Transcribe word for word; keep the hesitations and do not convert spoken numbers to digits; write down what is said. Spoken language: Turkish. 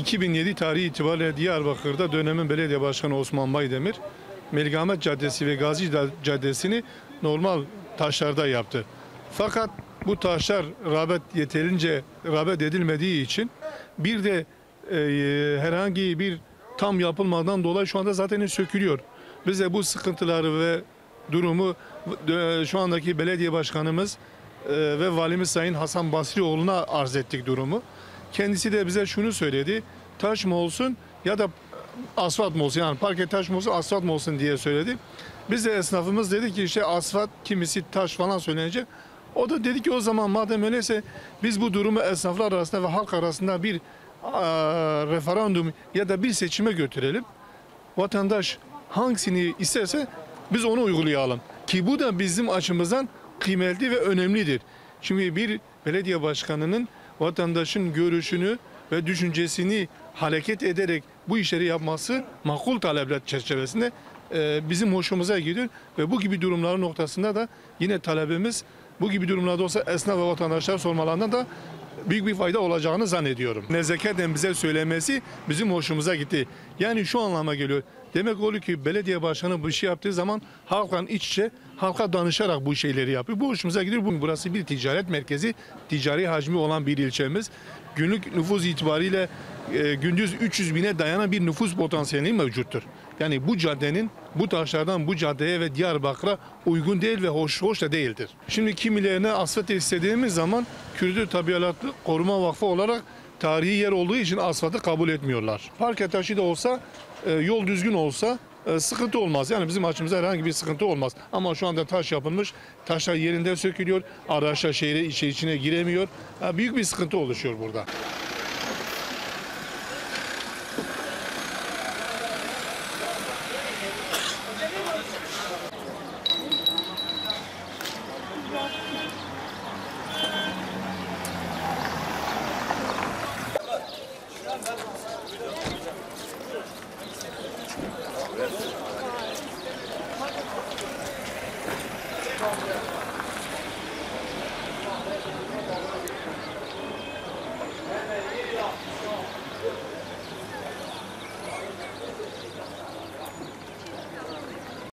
iki bin yedi tarihi itibariyle Diyarbakır'da dönemin belediye başkanı Osman Baydemir, Melgamet Caddesi ve Gazi Caddesi'ni normal taşlarda yaptı. Fakat bu taşlar rağbet yeterince rağbet edilmediği için bir de e, herhangi bir tam yapılmadan dolayı şu anda zaten sökülüyor. Biz de bu sıkıntıları ve durumu e, şu andaki belediye başkanımız e, ve valimiz Sayın Hasan Basrioğlu'na arz ettik durumu. Kendisi de bize şunu söyledi: taş mı olsun ya da asfalt mı olsun, yani parke taş mı olsun asfalt mı olsun diye söyledi. Biz de esnafımız dedi ki işte asfalt, kimisi taş falan söyleyince o da dedi ki o zaman madem öyleyse biz bu durumu esnaflar arasında ve halk arasında bir a, referandum ya da bir seçime götürelim. Vatandaş hangisini isterse biz onu uygulayalım. Ki bu da bizim açımızdan kıymetli ve önemlidir. Şimdi bir belediye başkanının vatandaşın görüşünü ve düşüncesini hareket ederek bu işleri yapması makul talepler çerçevesinde e, bizim hoşumuza gidiyor ve bu gibi durumların noktasında da yine talebimiz bu gibi durumlarda olsa esnaf ve vatandaşlar sormalarında da büyük bir fayda olacağını zannediyorum. Nezaketen bize söylemesi bizim hoşumuza gitti. Yani şu anlama geliyor. Demek oluyor ki belediye başkanı bu işi yaptığı zaman halkla iç içe, halka danışarak bu şeyleri yapıyor. Bu hoşumuza gidiyor. Burası bir ticaret merkezi, ticari hacmi olan bir ilçemiz. Günlük nüfus itibariyle e, gündüz üç yüz bine dayanan bir nüfus potansiyeli mevcuttur. Yani bu caddenin bu taşlardan bu caddeye ve Diyarbakır'a uygun değil ve hoş hoş da değildir. Şimdi kimilerine asfalt istediğimiz zaman Kürdü Tabiatı Koruma Vakfı olarak tarihi yer olduğu için asfaltı kabul etmiyorlar. Parke taşı da olsa, e, yol düzgün olsa e, sıkıntı olmaz. Yani bizim açımızda herhangi bir sıkıntı olmaz. Ama şu anda taş yapılmış, taşlar yerinde sökülüyor, araçlar şehre içe içine giremiyor. Yani büyük bir sıkıntı oluşuyor burada. Evet.